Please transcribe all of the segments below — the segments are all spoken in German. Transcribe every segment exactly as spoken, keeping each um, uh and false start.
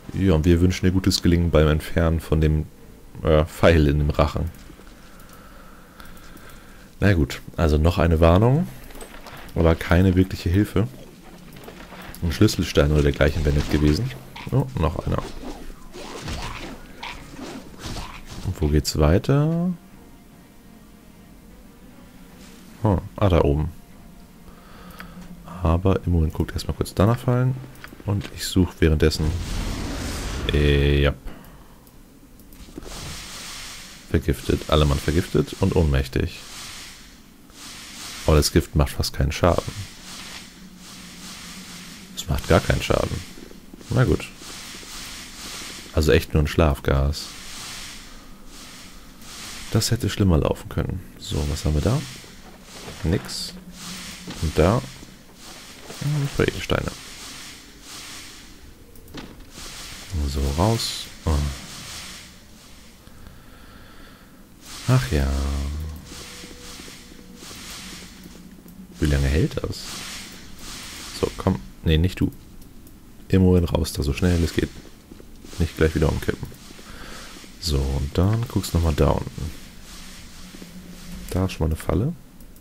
Ja, und wir wünschen dir gutes Gelingen beim Entfernen von dem äh, Pfeil in dem Rachen. Na gut, also noch eine Warnung, aber keine wirkliche Hilfe. Ein Schlüsselstein oder dergleichen wäre nett gewesen. Oh, noch einer. Und wo geht's weiter? Oh, ah, da oben. Aber im Moment guckt erstmal kurz danach fallen. Und ich suche währenddessen. Äh, ja. Vergiftet. Alle Mann vergiftet und ohnmächtig. Aber das Gift macht fast keinen Schaden. Es macht gar keinen Schaden. Na gut. Also echt nur ein Schlafgas. Das hätte schlimmer laufen können. So, was haben wir da? Nix. Und da. Edelsteine. So, raus. Oh. Ach ja. Wie lange hält das? So, komm. Nee, nicht du. Immerhin raus, da so schnell es geht. Nicht gleich wieder umkippen. So, und dann guckst du nochmal da unten. Da ist schon mal eine Falle.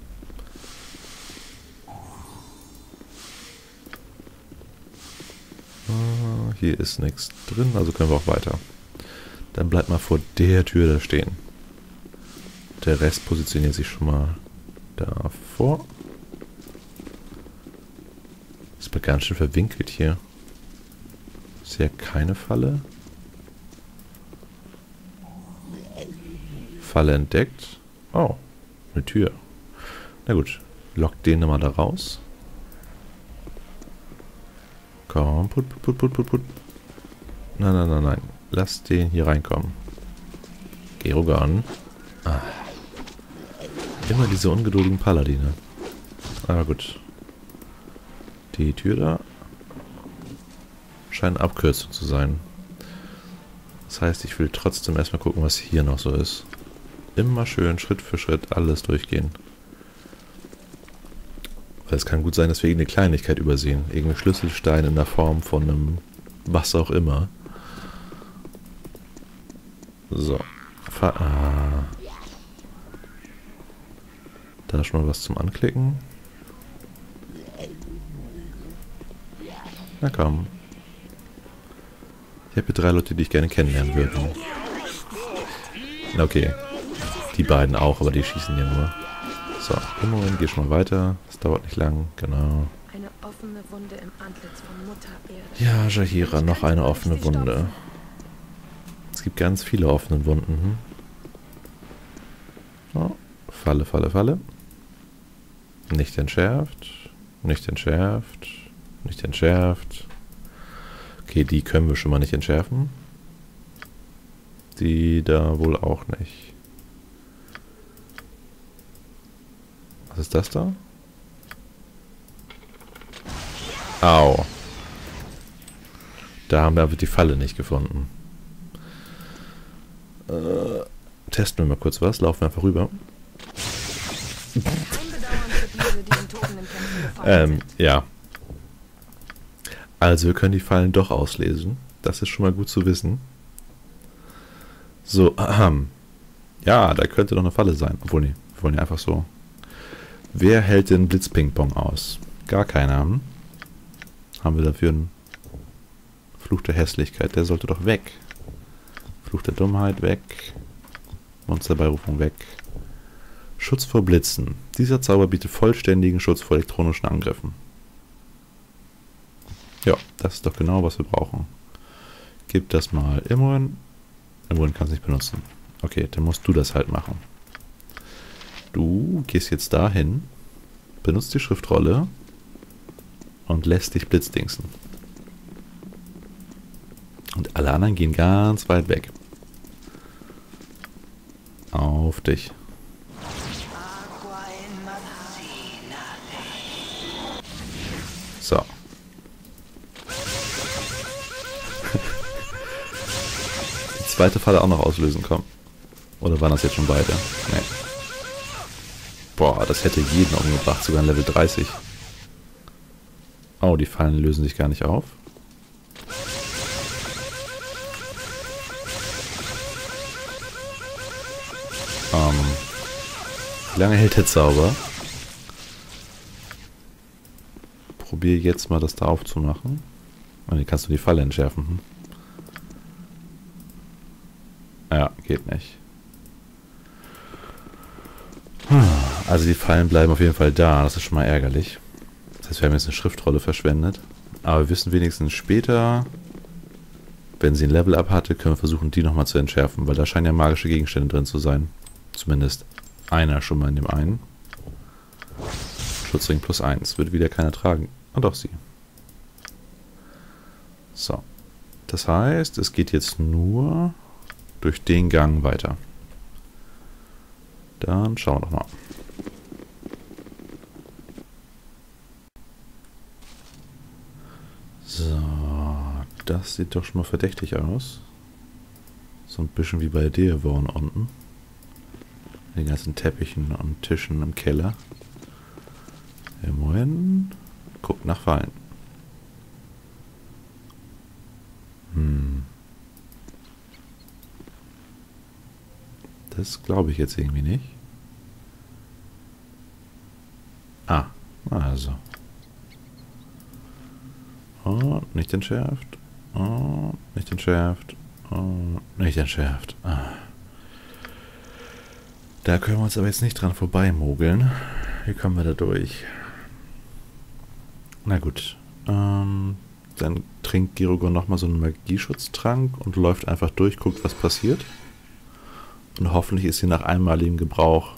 Ah, hier ist nichts drin, also können wir auch weiter. Dann bleibt mal vor der Tür da stehen. Der Rest positioniert sich schon mal davor. Ist aber ganz schön verwinkelt hier. Ist ja keine Falle. Falle entdeckt. Oh, eine Tür. Na gut, lock den nochmal da raus. Komm, put, put, put, put, put. Nein, nein, nein, nein. Lass den hier reinkommen. Gerogan. Ah. Immer diese ungeduldigen Paladine. Aber gut. Die Tür da scheint eine Abkürzung zu sein. Das heißt, ich will trotzdem erstmal gucken, was hier noch so ist. Immer schön Schritt für Schritt alles durchgehen. Weil es kann gut sein, dass wir irgendeine Kleinigkeit übersehen. Irgendein Schlüsselstein in der Form von einem was auch immer. So. Ah. Da ist schon mal was zum Anklicken. Na komm. Ich habe hier drei Leute, die ich gerne kennenlernen würde. Okay. Die beiden auch, aber die schießen ja nur. So, im Moment geh schon mal weiter. Das dauert nicht lang, genau. Eine offene Wunde im Antlitz von Mutter Erde. Ja, Jaheira, noch eine offene Wunde. Es gibt ganz viele offene Wunden. Hm? Oh, Falle, Falle, Falle. Nicht entschärft. Nicht entschärft. Nicht entschärft. Okay, die können wir schon mal nicht entschärfen. Die da wohl auch nicht. Was ist das da? Au. Da haben wir aber die Falle nicht gefunden. Äh, testen wir mal kurz was. Laufen wir einfach rüber. ähm, ja. Also wir können die Fallen doch auslesen. Das ist schon mal gut zu wissen. So, ahem. Ja, da könnte noch eine Falle sein. Obwohl, nee, wir wollen ja einfach so. Wer hält den Blitzping-Pong aus? Gar keiner. Haben wir dafür einen Fluch der Hässlichkeit? Der sollte doch weg. Fluch der Dummheit weg. Monsterbeirufung weg. Schutz vor Blitzen. Dieser Zauber bietet vollständigen Schutz vor elektronischen Angriffen. Ja, das ist doch genau, was wir brauchen. Gib das mal Immerhin. Immerhin kann es nicht benutzen. Okay, dann musst du das halt machen. Du gehst jetzt dahin, benutzt die Schriftrolle und lässt dich blitzdingsen. Und alle anderen gehen ganz weit weg. Auf dich. So. Die zweite Falle auch noch auslösen, komm. Oder waren das jetzt schon beide? Nee. Boah, das hätte jeden umgebracht, sogar in Level dreißig. Oh, die Fallen lösen sich gar nicht auf. Ähm, wie lange hält der Zauber? Probier jetzt mal das da aufzumachen. Und hier kannst du die Falle entschärfen. Hm? Ja, geht nicht. Also die Fallen bleiben auf jeden Fall da. Das ist schon mal ärgerlich. Das heißt, wir haben jetzt eine Schriftrolle verschwendet. Aber wir wissen wenigstens später, wenn sie ein Level-Up hatte, können wir versuchen, die nochmal zu entschärfen. Weil da scheinen ja magische Gegenstände drin zu sein. Zumindest einer schon mal in dem einen. Schutzring plus eins. Würde wieder keiner tragen. Und auch sie. So. Das heißt, es geht jetzt nur durch den Gang weiter. Dann schauen wir doch mal. So. Das sieht doch schon mal verdächtig aus. So ein bisschen wie bei Dearborn unten. Die ganzen Teppichen und Tischen im Keller. Immerhin. Guckt nach Fallen. Hm. Das glaube ich jetzt irgendwie nicht. Ah, also. Und nicht entschärft. Und nicht entschärft. Und nicht entschärft. Ah. Da können wir uns aber jetzt nicht dran vorbeimogeln. Wie kommen wir da durch? Na gut. Ähm, dann trinkt Girogon nochmal so einen Magieschutztrank und läuft einfach durch, guckt, was passiert. Und hoffentlich ist sie nach einmaligem Gebrauch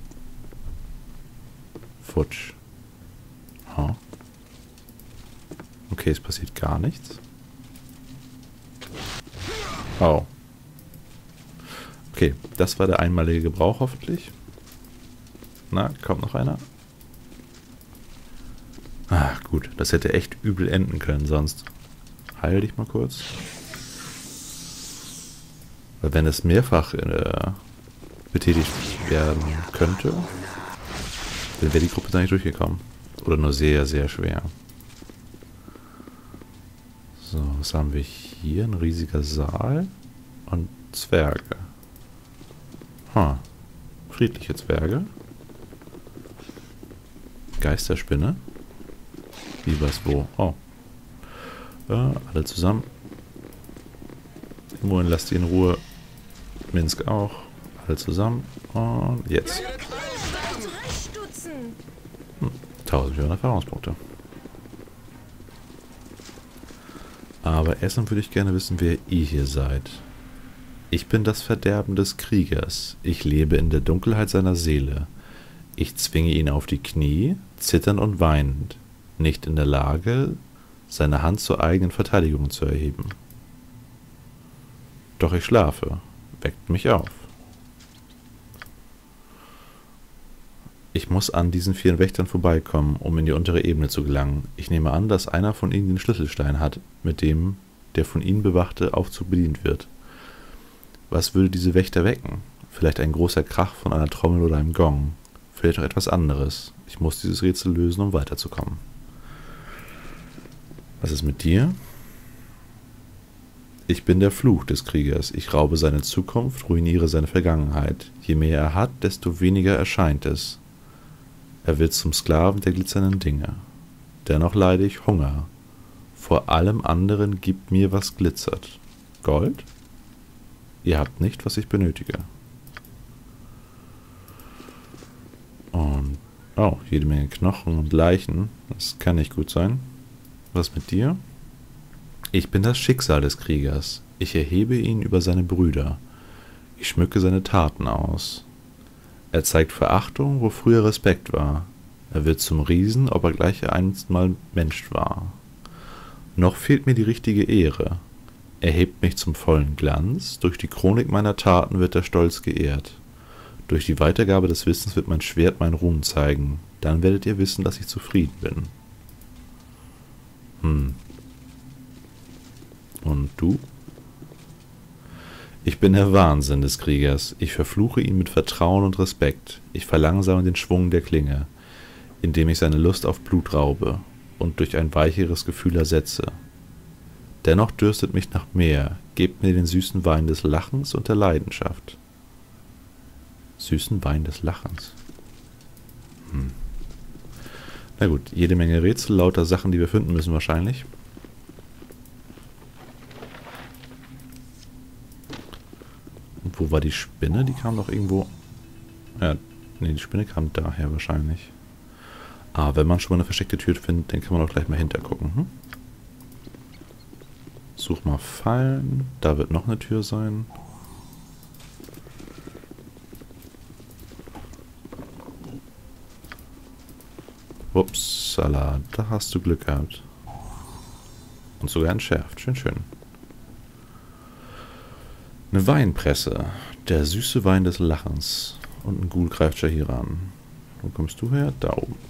futsch. Oh. Okay, es passiert gar nichts. Oh. Okay, das war der einmalige Gebrauch hoffentlich. Na, kommt noch einer? Ah, gut. Das hätte echt übel enden können sonst. Heil dich mal kurz. Weil wenn es mehrfach äh, betätigt werden könnte, dann wäre die Gruppe da nicht durchgekommen. Oder nur sehr, sehr schwer. So, was haben wir hier? Ein riesiger Saal und Zwerge. Huh. Friedliche Zwerge. Geisterspinne. Wie was wo? Oh. Äh, alle zusammen. Immerhin lasst ihr in Ruhe. Minsk auch. Alle zusammen. Und jetzt. Hm, tausendvierhundert Erfahrungspunkte. Aber erstmal würde ich gerne wissen, wer ihr hier seid. Ich bin das Verderben des Kriegers. Ich lebe in der Dunkelheit seiner Seele. Ich zwinge ihn auf die Knie, zitternd und weinend, nicht in der Lage, seine Hand zur eigenen Verteidigung zu erheben. Doch ich schlafe. Weckt mich auf. Ich muss an diesen vielen Wächtern vorbeikommen, um in die untere Ebene zu gelangen. Ich nehme an, dass einer von ihnen den Schlüsselstein hat, mit dem der von ihnen bewachte Aufzug bedient wird. Was würde diese Wächter wecken? Vielleicht ein großer Krach von einer Trommel oder einem Gong. Vielleicht auch etwas anderes. Ich muss dieses Rätsel lösen, um weiterzukommen. Was ist mit dir? Ich bin der Fluch des Kriegers. Ich raube seine Zukunft, ruiniere seine Vergangenheit. Je mehr er hat, desto weniger erscheint es. Er wird zum Sklaven der glitzernden Dinge. Dennoch leide ich Hunger. Vor allem anderen gibt mir, was glitzert. Gold? Ihr habt nicht, was ich benötige. Und, oh, jede Menge Knochen und Leichen. Das kann nicht gut sein. Was mit dir? Ich bin das Schicksal des Kriegers. Ich erhebe ihn über seine Brüder. Ich schmücke seine Taten aus. Er zeigt Verachtung, wo früher Respekt war. Er wird zum Riesen, ob er gleich einst mal Mensch war. Noch fehlt mir die richtige Ehre. Er hebt mich zum vollen Glanz. Durch die Chronik meiner Taten wird der Stolz geehrt. Durch die Weitergabe des Wissens wird mein Schwert meinen Ruhm zeigen. Dann werdet ihr wissen, dass ich zufrieden bin. Hm. Und du? Ich bin der Wahnsinn des Kriegers. Ich verfluche ihn mit Vertrauen und Respekt. Ich verlangsame den Schwung der Klinge, indem ich seine Lust auf Blut raube und durch ein weicheres Gefühl ersetze. Dennoch dürstet mich nach mehr. Gebt mir den süßen Wein des Lachens und der Leidenschaft. Süßen Wein des Lachens. Hm. Na gut, jede Menge Rätsel, lauter Sachen, die wir finden müssen wahrscheinlich. Und wo war die Spinne? Die kam doch irgendwo... Ja, nee, die Spinne kam daher wahrscheinlich. Ah, wenn man schon mal eine versteckte Tür findet, dann kann man auch gleich mal hintergucken. Hm? Such mal Fallen. Da wird noch eine Tür sein. Upsala, da hast du Glück gehabt. Und sogar entschärft. Schön, schön. Eine Weinpresse. Der süße Wein des Lachens. Und ein Ghoul greift schon hier ran. Wo kommst du her? Da oben.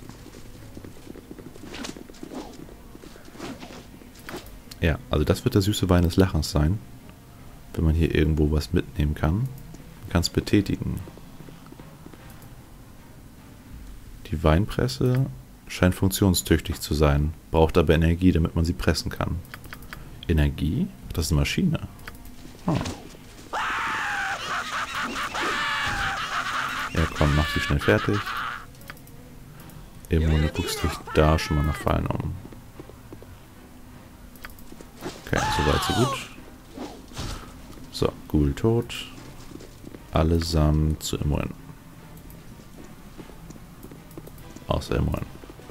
Ja, also das wird der süße Wein des Lachens sein. Wenn man hier irgendwo was mitnehmen kann. Man kann es betätigen. Die Weinpresse scheint funktionstüchtig zu sein. Braucht aber Energie, damit man sie pressen kann. Energie? Das ist eine Maschine. Ah. Ja, komm, mach sie schnell fertig. Irgendwo, du guckst dich da schon mal nach Fallen um. Okay, soweit so gut. So, Ghoul tot. Allesamt zu Immoen. Außer Immoen.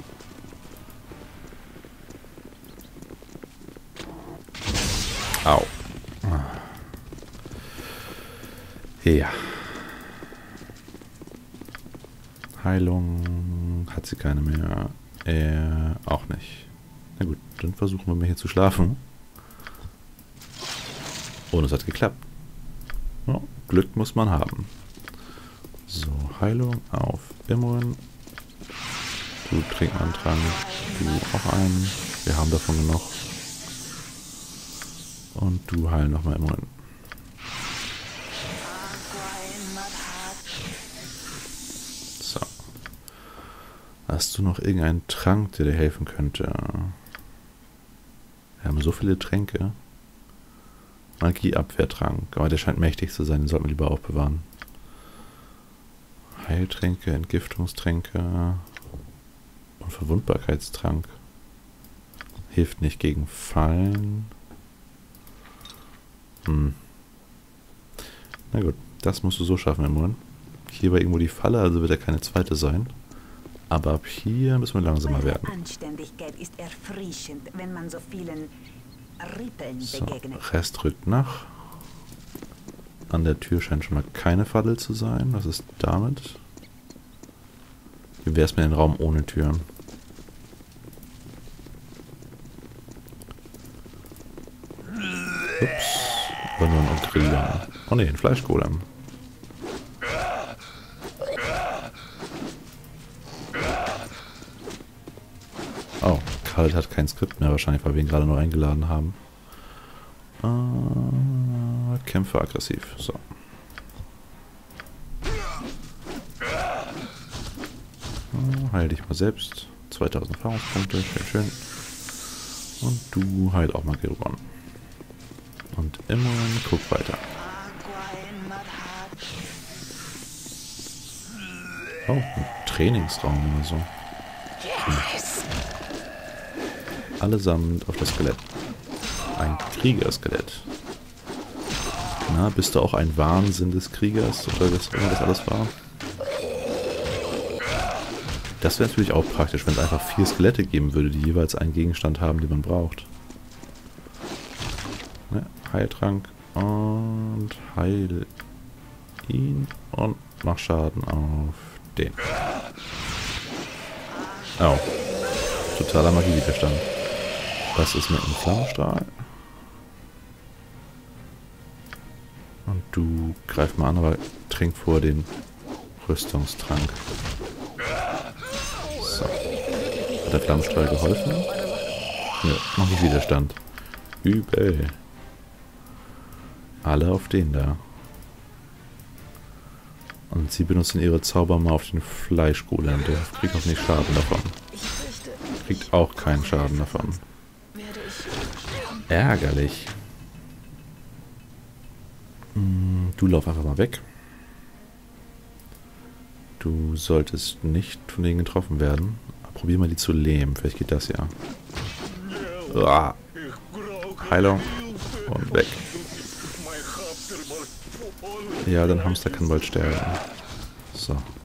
Au. Ja. Heilung hat sie keine mehr. Er auch nicht. Na gut, dann versuchen wir mal hier zu schlafen. Und es hat geklappt. Ja, Glück muss man haben. So, Heilung auf Immoen. Du trink mal einen Trank. Du auch einen. Wir haben davon genug. Und du heil nochmal Immoen. So. Hast du noch irgendeinen Trank, der dir helfen könnte? Wir haben so viele Tränke. Magieabwehrtrank. Aber der scheint mächtig zu sein. Den sollten wir lieber aufbewahren. Heiltränke, Entgiftungstränke und Verwundbarkeitstrank. Hilft nicht gegen Fallen. Hm. Na gut, das musst du so schaffen, Immoen. Hier war irgendwo die Falle, also wird ja keine zweite sein. Aber ab hier müssen wir langsamer werden. Anständigkeit ist erfrischend, wenn man so vielen Rippeln So, begegnet. Rest rückt nach. An der Tür scheint schon mal keine Falle zu sein. Was ist damit? Wie wäre es mit dem Raum ohne Türen? Ups. War nur ein Griller. Oh ne, ein Fleischgolem. Oh, Kalt hat kein Skript mehr wahrscheinlich, weil wir ihn gerade nur eingeladen haben. Äh, Kämpfe aggressiv. So. Äh, heil dich mal selbst. zweitausend Erfahrungspunkte. Schön, schön. Und du heil auch mal Geruban. Und immer guck weiter. Oh, ein Trainingsraum oder so. Hm. Allesamt auf das Skelett. Ein Kriegerskelett. Na, bist du auch ein Wahnsinn des Kriegers? Oder was immer das alles war? Das wäre natürlich auch praktisch, wenn es einfach vier Skelette geben würde, die jeweils einen Gegenstand haben, den man braucht. Ne, Heiltrank und heil ihn und mach Schaden auf den. Oh. Totaler Magiewiderstand. Was ist mit dem Flammenstrahl? Und du greif mal an, aber trink vor den Rüstungstrank. So. Hat der Flammenstrahl geholfen? Nö, noch nicht Widerstand. Übel. Alle auf den da. Und sie benutzen ihre Zauber mal auf den Fleischgolem. Der kriegt auch nicht Schaden davon. Kriegt auch keinen Schaden davon. Ärgerlich. Du lauf einfach mal weg. Du solltest nicht von denen getroffen werden. Probier mal die zu lähmen. Vielleicht geht das ja. Uah. Heilung. Und weg. Ja, dein Hamster kann bald sterben. So.